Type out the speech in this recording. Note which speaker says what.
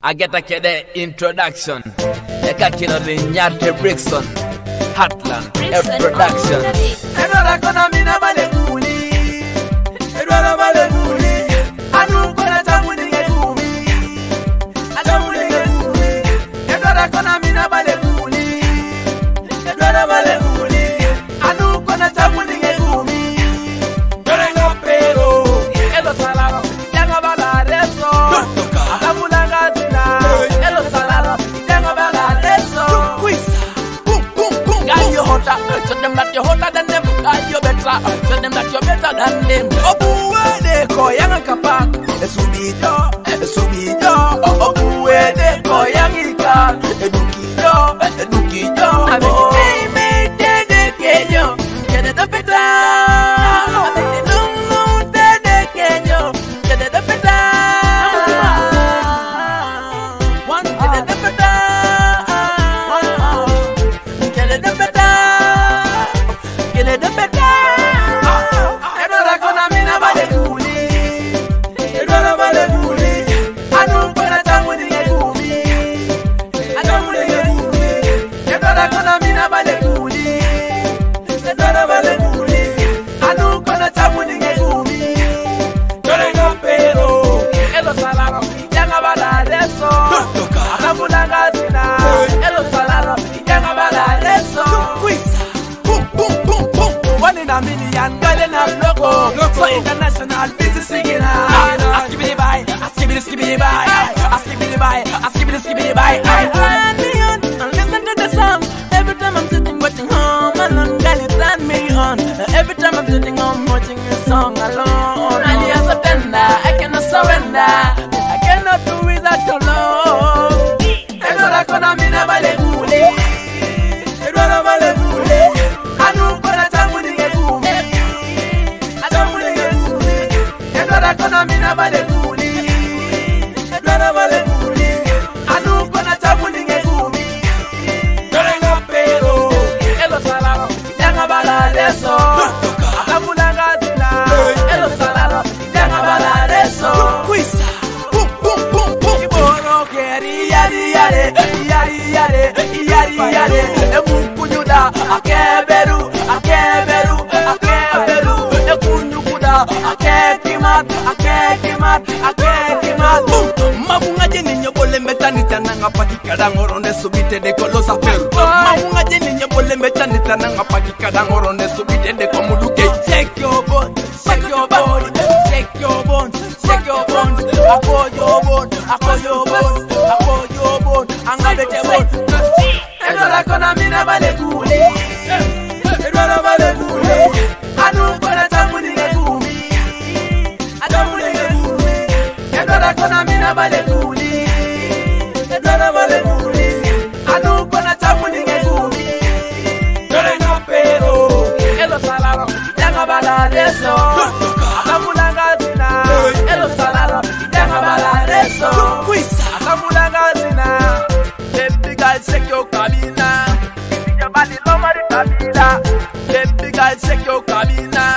Speaker 1: I get a kid introduction. I got kid of Nyarte Brixton, Heartland, a production. Edward Konamina Baleguli, Edward Baleguli, I don't gonna tell with the Gumi. I don't really get Edward Konamina Baleguli, Edward Baleguli, I don't gonna tell with the Gumi. Dorenga Pero, Elo Salaro, Yanga Balareso, Akamula Gazina, Elo Salaro, Yanga Balareso. Guy, you're hotter, tell them that you're hotter than them. Guy, you're better, tell them that you're better than them. Oh, they call Yanga Kapak, Subido, oh, they call Yanga, Edukido, I made the Kenyo, get it up and down. A million girl loco, so international business singing. I skip it by, I skip it by, I skip it by, I skip it by. I turn me on and listen to the song. Every time I'm sitting watching home alone, girl, it turn me on. Every time I'm sitting home watching a song alone. And you're so tender, I cannot surrender. I cannot do without your love. Edward Konamina Baleguli, Edward Baleguli, I don't wanna tell with the Konamina Baleguli, Edward Baleguli, I don't gonna tap with the Gumi. Dorenga Pero, Elo Salaro, Yanga Balareso, Akamula Gazina, Elo Salaro, Yanga Balareso. Boom, boom, boom, boom. Iboro Keri, Yari, Emukunyuda, Akeberu, Mabunga jeni nyobole metanita nanga pakikada ngorone subite de kolosa peru. Mabunga jeni nyobole metanita nanga pakikada ngorone subite de komuluke. Shake your bone, shake your bone, shake your bone, shake your bone. Ako your bone, ako your bone, ako your bone. Angabete bone. Edward Konamina Baleguli, Edward Baleguli. I don't wanna tell with the Gumi. I don't wanna get Gumi. Edward Konamina Baleguli, Edward Baleguli. I don't wanna tell with the Gumi. Dorenga Pero, Elo Salaro, Yanga Balareso, Akamula Gazina, Elo Salaro, Yanga Balareso, Akamula Gazina. Baby girl, shake your cabina. Your body nobody cabina. Baby girl, shake your cabina.